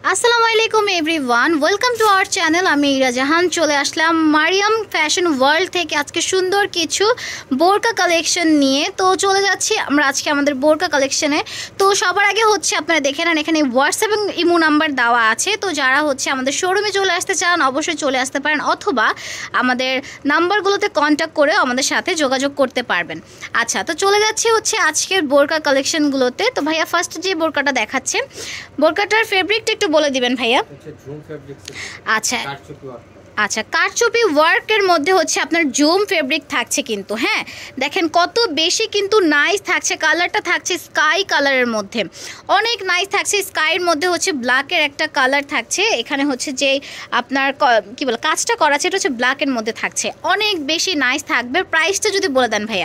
আসসালামু আলাইকুম everyone, welcome to our channel. আমি ইরা জাহান চলে আসলাম মারিয়াম ফ্যাশন ওয়ার্ল্ড থেকে আজকে সুন্দর কিছু বোরকা কালেকশন নিয়ে। তো চলে যাচ্ছি আমরা আজকে আমাদের বোরকা কালেকশনে। তো সবার আগে হচ্ছে আপনারা দেখে নেন, এখানে হোয়াটসঅ্যাপ এবং ইমো নাম্বার দেওয়া আছে। তো যারা হচ্ছে আমাদের শোরুমে চলে আসতে চান অবশ্যই চলে আসতে পারেন, অথবা আমাদের নাম্বারগুলোতে কন্ট্যাক্ট করে আমাদের সাথে যোগাযোগ করতে পারবেন। আচ্ছা, তো চলে যাচ্ছি হচ্ছে আজকের বোরকা কালেকশনগুলোতে। তো ভাইয়া ফার্স্ট যে বোরকাটা দেখাচ্ছে, বোরকাটার ফেব্রিকটা একটু বলে দিবেন ভাইয়া। আচ্ছা আচ্ছা, কারচুপি ওয়ার্কের মধ্যে হচ্ছে আপনার জুম ফেব্রিক থাকছে কিন্তু। হ্যাঁ, দেখেন কত বেশি কিন্তু নাইস থাকছে। কালারটা থাকছে স্কাই কালারের মধ্যে, অনেক নাইস থাকছে। স্কাইয়ের মধ্যে হচ্ছে ব্ল্যাকের একটা কালার থাকছে। এখানে হচ্ছে যে আপনার কি বলে কাজটা করা আছে, এটা হচ্ছে ব্ল্যাকের মধ্যে থাকছে, অনেক বেশি নাইস থাকবে। প্রাইসটা যদি বলে দেন ভাইয়া।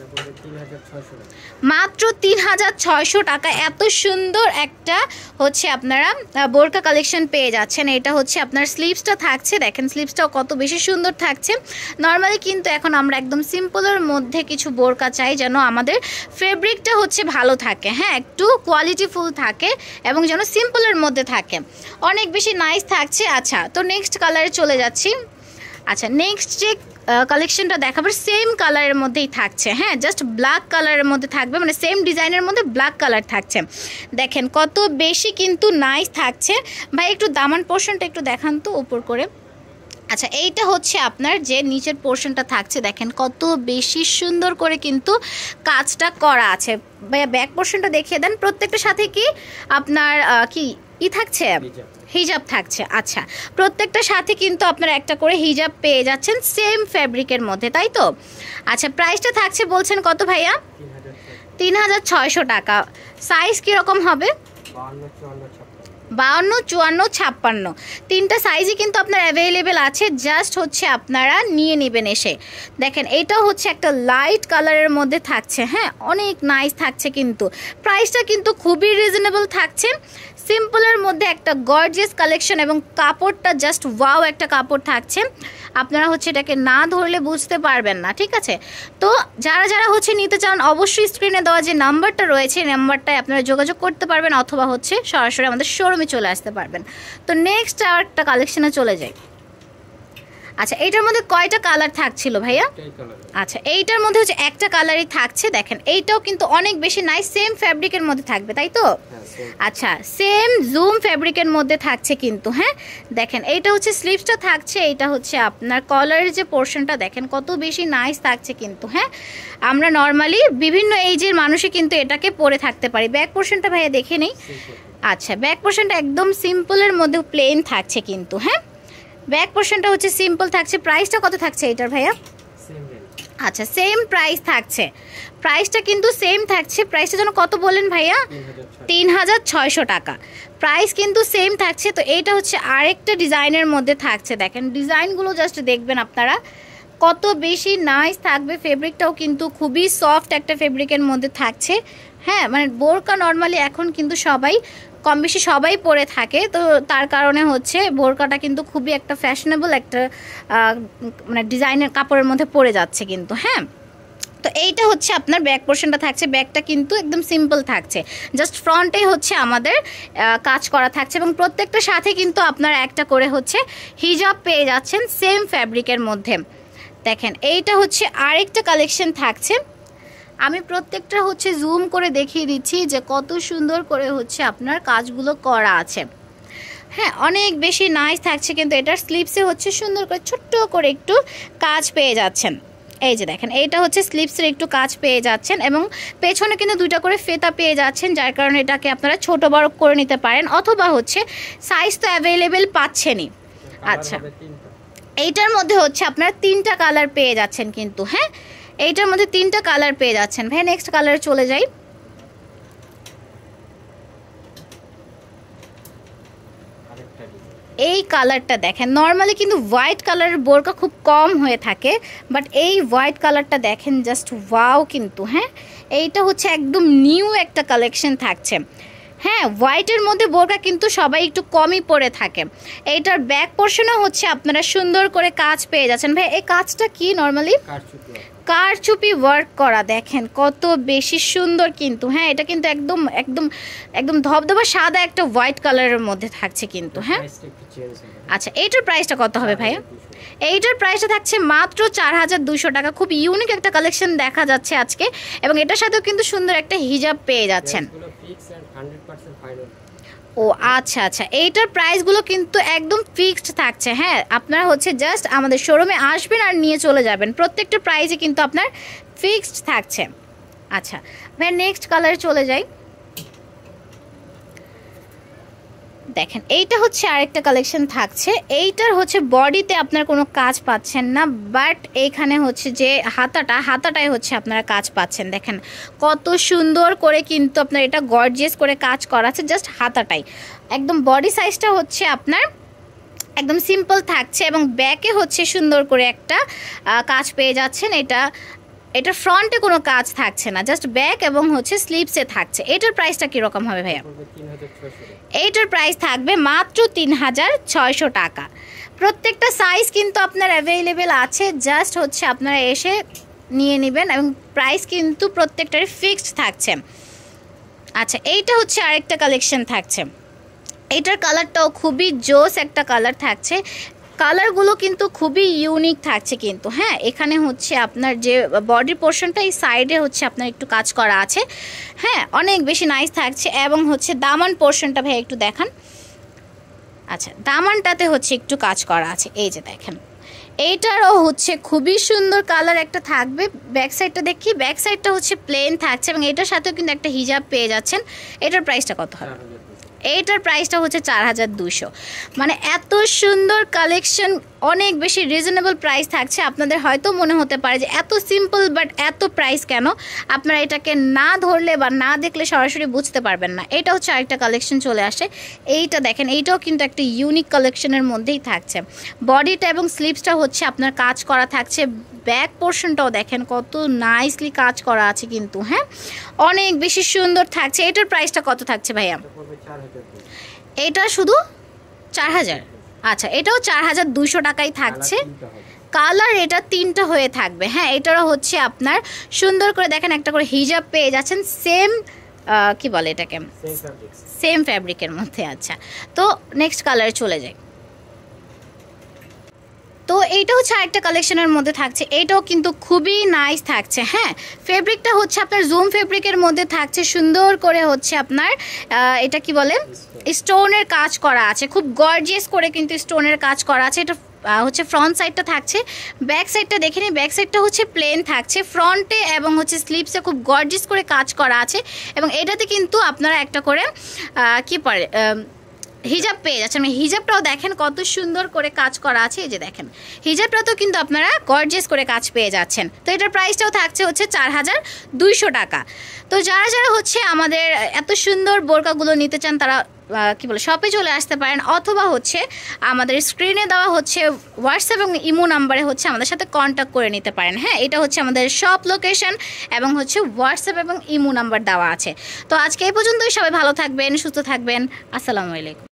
মাত্র ৩৬০০ টাকা এত সুন্দর একটা হচ্ছে আপনারা বোরকা কালেকশন পেয়ে যাচ্ছেন। এটা হচ্ছে আপনার স্লিভসটা থাকছে, দেখেন স্লিভসটাও কত বেশি সুন্দর থাকছে। নর্মালি কিন্তু এখন আমরা একদম সিম্পলের মধ্যে কিছু বোরকা চাই, যেন আমাদের ফেব্রিকটা হচ্ছে ভালো থাকে, হ্যাঁ একটু কোয়ালিটিফুল থাকে এবং যেন সিম্পলের মধ্যে থাকে, অনেক বেশি নাইস থাকছে। আচ্ছা, তো নেক্সট কালারে চলে যাচ্ছি। আচ্ছা, নেক্সট যে কালেকশনটা দেখাবার সেম কালারের মধ্যেই থাকছে, হ্যাঁ জাস্ট ব্ল্যাক কালারের মধ্যে থাকবে, মানে সেম ডিজাইনের মধ্যে ব্ল্যাক কালার থাকছে। দেখেন কত বেশি কিন্তু নাইস থাকছে। ভাই একটু দামান পোর্শনটা একটু দেখান তো উপর করে। আচ্ছা, এইটা হচ্ছে আপনার যে নিচের পোর্শনটা থাকছে, দেখেন কত বেশি সুন্দর করে কিন্তু কাজটা করা আছে। ভাইয়া ব্যাক পোর্শনটা দেখিয়ে দেন। প্রত্যেকটার সাথে কি আপনার কি থাকছে, হিজাব থাকছে। আচ্ছা, প্রত্যেকটার সাথে কিন্তু আপনারা একটা করে হিজাব পেয়ে যাচ্ছেন সেম ফ্যাব্রিকের মধ্যে, তাই তো? আচ্ছা, প্রাইসটা থাকছে বলছেন কত ভাইয়া? ৩৬০০ টাকা। সাইজ কীরকম হবে? 52, 54, 56 তিনটা সাইজই কিন্তু আপনার অ্যাভেলেবেল আছে। জাস্ট হচ্ছে আপনারা নিয়ে নেবেন এসে। দেখেন এইটাও হচ্ছে একটা লাইট কালারের মধ্যে থাকছে, হ্যাঁ অনেক নাইস থাকছে কিন্তু। প্রাইসটা কিন্তু খুবই রিজনেবল থাকছে, সিম্পলের মধ্যে একটা গর্জিয়াস কালেকশন এবং কাপড়টা জাস্ট ওয়াও একটা কাপড় থাকছে। আপনারা হচ্ছে এটাকে না ধরলে বুঝতে পারবেন না, ঠিক আছে? তো যারা যারা হচ্ছে নিতে চান অবশ্যই স্ক্রিনে দেওয়া যে নাম্বারটা রয়েছে এই নাম্বারটায় আপনারা যোগাযোগ করতে পারবেন, অথবা হচ্ছে সরাসরি আমাদের শোরুমে চলে আসতে পারবেন। তো নেক্সট আর একটা কালেকশনে চলে যাই। আচ্ছা, এইটার মধ্যে কয়টা কালার থাকছিল ভাইয়া? আচ্ছা, এইটার মধ্যে হচ্ছে একটা কালারই থাকছে। দেখেন এইটাও কিন্তু অনেক বেশি নাইস, সেম ফ্যাব্রিকের মধ্যে থাকবে, তাই তো? আচ্ছা, সেম জুম ফ্যাব্রিকের মধ্যে থাকছে কিন্তু। হ্যাঁ, দেখেন এইটা হচ্ছে স্লিভসটা থাকছে, এইটা হচ্ছে আপনার কলারের যে পোর্শনটা, দেখেন কত বেশি নাইস থাকছে কিন্তু। হ্যাঁ, আমরা নর্মালি বিভিন্ন এইজের মানুষই কিন্তু এটাকে পরে থাকতে পারি। ব্যাক পোর্শনটা ভাইয়া দেখে নেই। আচ্ছা, ব্যাক পোর্শনটা একদম সিম্পলের মধ্যে প্লেন থাকছে কিন্তু। হ্যাঁ, ব্যাক পোর্শনটা হচ্ছে সিম্পল থাকছে। প্রাইসটা কত থাকছে এটার ভাইয়া? আচ্ছা, সেম প্রাইস থাকছে, প্রাইসটা কিন্তু সেম থাকছে। প্রাইসটা যেন কত বললেন ভাইয়া? ৩৬০০ টাকা। প্রাইস কিন্তু সেম থাকছে। তো এইটা হচ্ছে আরেকটা ডিজাইনের মধ্যে থাকছে, দেখেন ডিজাইনগুলো জাস্ট দেখবেন আপনারা কত বেশি নাইস থাকবে। ফেব্রিকটাও কিন্তু খুবই সফট একটা ফেব্রিকের মধ্যে থাকছে। হ্যাঁ, মানে বোরকা নর্মালি এখন কিন্তু সবাই কম বেশি সবাই পরে থাকে, তো তার কারণে হচ্ছে বোরকাটা কিন্তু খুবই একটা ফ্যাশনেবল একটা মানে ডিজাইনের কাপড়ের মধ্যে পরে যাচ্ছে কিন্তু। হ্যাঁ, তো এইটা হচ্ছে আপনার ব্যাক পোর্শনটা থাকছে। ব্যাকটা কিন্তু একদম সিম্পল থাকছে, জাস্ট ফ্রন্টেই হচ্ছে আমাদের কাজ করা থাকছে এবং প্রত্যেকটার সাথে কিন্তু আপনারা একটা করে হচ্ছে হিজাব পেয়ে যাচ্ছেন সেম ফ্যাব্রিকের মধ্যে। দেখেন এইটা হচ্ছে আরেকটা কালেকশন থাকছে। আমি প্রত্যেকটা হচ্ছে জুম করে দেখিয়ে দিচ্ছি যে কত সুন্দর করে হচ্ছে আপনার কাজগুলো করা আছে। হ্যাঁ, অনেক বেশি নাইস থাকছে কিন্তু। এটার স্লিভসে হচ্ছে সুন্দর করে ছোট্ট করে একটু কাজ পেয়ে যাচ্ছেন। এই যে দেখেন এইটা হচ্ছে স্লিভসের একটু কাজ পেয়ে যাচ্ছেন এবং পেছনে কিন্তু দুইটা করে ফেতা পেয়ে যাচ্ছেন, যার কারণে এটাকে আপনারা ছোট বড় করে নিতে পারেন, অথবা হচ্ছে সাইজ তো অ্যাভেলেবেল পাচ্ছেনই। আচ্ছা, এইটার মধ্যে হচ্ছে আপনারা 3টা কালার পেয়ে যাচ্ছেন কিন্তু। হ্যাঁ, এইটার মধ্যে 3টা কালার পেয়ে যাচ্ছেন। ভাই নেক্সট কালারে চলে যাই। এই কালারটা দেখেন, নর্মালি কিন্তু হোয়াইট কালারের বোরকা খুব কম হয়ে থাকে, বাট এই হোয়াইট কালারটা দেখেন জাস্ট ওয়াও কিন্তু। হ্যাঁ, এইটা হচ্ছে একদম নিউ একটা কালেকশন থাকছে। হ্যাঁ, হোয়াইটের মধ্যে বোরকা কিন্তু সবাই একটু কমই পরে থাকে। এইটার ব্যাক পোর্শনও হচ্ছে আপনারা সুন্দর করে কাজ পেয়ে যাচ্ছেন। ভাই এই কাজটা কি নর্মালি? কারচুপি ওয়ার্ক করা, দেখেন কত বেশি সুন্দর কিন্তু। হ্যাঁ, এটা কিন্তু একদম একদম একদম ধবধবা সাদা একটা হোয়াইট কালারের মধ্যে থাকছে কিন্তু। হ্যাঁ, আচ্ছা এইটার প্রাইসটা কত হবে ভাইয়া? এইটার প্রাইসটা থাকছে মাত্র 4200 টাকা। খুব ইউনিক একটা কালেকশন দেখা যাচ্ছে আজকে, এবং এটার সাথেও কিন্তু সুন্দর একটা হিজাব পেয়ে যাচ্ছেন। ও আচ্ছা আচ্ছা, এইটার প্রাইসগুলো কিন্তু একদম ফিক্সড থাকছে। হ্যাঁ, আপনারা হচ্ছে জাস্ট আমাদের শোরুমে আসবেন আর নিয়ে চলে যাবেন, প্রত্যেকটা প্রাইসে কিন্তু আপনার ফিক্সড থাকছে। আচ্ছা ভাই, নেক্সট কালারে চলে যাই। দেখেন এইটা হচ্ছে আরেকটা কালেকশন থাকছে। এইটার হচ্ছে বডিতে আপনার কোনো কাজ পাচ্ছেন না, বাট এইখানে হচ্ছে যে হাতাটায় হচ্ছে আপনারা কাজ পাচ্ছেন। দেখেন কত সুন্দর করে কিন্তু আপনার এটা গর্জিয়াস করে কাজ করা আছে, জাস্ট হাতাটাই। একদম বডি সাইজটা হচ্ছে আপনার একদম সিম্পল থাকছে, এবং ব্যাকে হচ্ছে সুন্দর করে একটা কাজ পেয়ে যাচ্ছেন। এটা ফ্রন্টে কোনো কাজ থাকছে না, জাস্ট ব্যাক এবং হচ্ছে স্লিভসে থাকছে। এটার প্রাইসটা কীরকম হবে ভাইয়া? এইটার প্রাইস থাকবে মাত্র 3600 টাকা। প্রত্যেকটা সাইজ কিন্তু আপনার অ্যাভেলেবেল আছে, জাস্ট হচ্ছে আপনারা এসে নিয়ে নেবেন, এবং প্রাইস কিন্তু প্রত্যেকটারই ফিক্সড থাকছে। আচ্ছা, এইটা হচ্ছে আরেকটা কালেকশন থাকছে। এইটার কালারটাও খুবই জোস একটা কালার থাকছে। কালারগুলো কিন্তু খুবই ইউনিক থাকছে কিন্তু। হ্যাঁ, এখানে হচ্ছে আপনার যে বডি পোর্শনটা, এই সাইডে হচ্ছে আপনার একটু কাজ করা আছে। হ্যাঁ, অনেক বেশি নাইস থাকছে, এবং হচ্ছে দামান পোর্শনটা ভাই একটু দেখান। আচ্ছা, দামানটাতে হচ্ছে একটু কাজ করা আছে, এই যে দেখেন। এইটারও হচ্ছে খুবই সুন্দর কালার একটা থাকবে। ব্যাক সাইডটা দেখি, ব্যাক সাইডটা হচ্ছে প্লেন থাকছে, এবং এটার সাথেও কিন্তু একটা হিজাব পেয়ে যাচ্ছেন। এটার প্রাইসটা কত হবে? এইটার প্রাইসটা হচ্ছে 4200। মানে এত সুন্দর কালেকশন, অনেক বেশি রিজনেবল প্রাইস থাকছে। আপনাদের হয়তো মনে হতে পারে যে এত সিম্পল বাট এত প্রাইস কেন, আপনারা এটাকে না ধরলে বা না দেখলে সরাসরি বুঝতে পারবেন না। এটা হচ্ছে আরেকটা কালেকশন চলে আসে। এইটা দেখেন, এইটাও কিন্তু একটা ইউনিক কালেকশনের মধ্যেই থাকছে। বডিটা এবং স্লিভসটা হচ্ছে আপনার কাজ করা থাকছে, ব্যাক পোর্শনটাও দেখেন কত নাইসলি কাজ করা আছে কিন্তু। হ্যাঁ, অনেক বেশি সুন্দর থাকছে। এটার প্রাইসটা কত থাকছে ভাইয়া? এটা শুধু 4000। আচ্ছা, এটাও 4200 টাকাই থাকছে। কালার এটা 3টা হয়ে থাকবে। হ্যাঁ, এটারও হচ্ছে আপনার সুন্দর করে দেখেন একটা করে হিজাব পেয়ে যাচ্ছেন, সেম কি বলে এটাকে, সেম ফ্যাব্রিকের মধ্যে। আচ্ছা, তো নেক্সট কালারে চলে যাই। তো এইটা হচ্ছে আরেকটা কালেকশনের মধ্যে থাকছে। এটাও কিন্তু খুবই নাইস থাকছে। হ্যাঁ, ফেব্রিকটা হচ্ছে আপনার জুম ফেব্রিকের মধ্যে থাকছে, সুন্দর করে হচ্ছে আপনার এটা কি বলে, স্টোনের কাজ করা আছে, খুব গর্জিয়াস করে কিন্তু স্টোনের কাজ করা আছে। এটা হচ্ছে ফ্রন্ট সাইডটা থাকছে। ব্যাক সাইডটা দেখে নিই, ব্যাক সাইডটা হচ্ছে প্লেন থাকছে, ফ্রন্টে এবং হচ্ছে স্লিভসে খুব গর্জিয়াস করে কাজ করা আছে, এবং এটাতে কিন্তু আপনারা একটা করে কি পরে হিজাব পেয়ে যাচ্ছেন। হিজাবটাও দেখেন কত সুন্দর করে কাজ করা আছে, এই যে দেখেন হিজাবটাতেও কিন্তু আপনারা গর্জিয়াস করে কাজ পেয়ে যাচ্ছেন। তো এটার প্রাইসটাও থাকছে হচ্ছে 4200 টাকা। তো যারা যারা হচ্ছে আমাদের এত সুন্দর বোরকাগুলো নিতে চান, তারা কি বলে শপে চলে আসতে পারেন, অথবা হচ্ছে আমাদের স্ক্রিনে দেওয়া হচ্ছে হোয়াটসঅ্যাপ এবং ইমো নাম্বারে হচ্ছে আমাদের সাথে কন্ট্যাক্ট করে নিতে পারেন। হ্যাঁ, এটা হচ্ছে আমাদের শপ লোকেশন, এবং হচ্ছে হোয়াটসঅ্যাপ এবং ইমো নাম্বার দেওয়া আছে। তো আজকে এই পর্যন্তই। সবাই ভালো থাকবেন, সুস্থ থাকবেন। আসসালামু আলাইকুম।